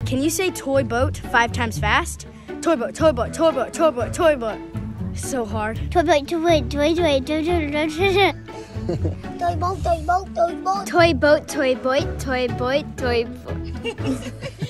Can you say toy boat 5 times fast? Toy boat, toy boat, toy boat, toy boat, toy boat. So hard. Toy boat, toy boat, toy boat, toy boat, toy boat, toy boat, toy boat. Toy boat, toy boat, toy boat, toy boat.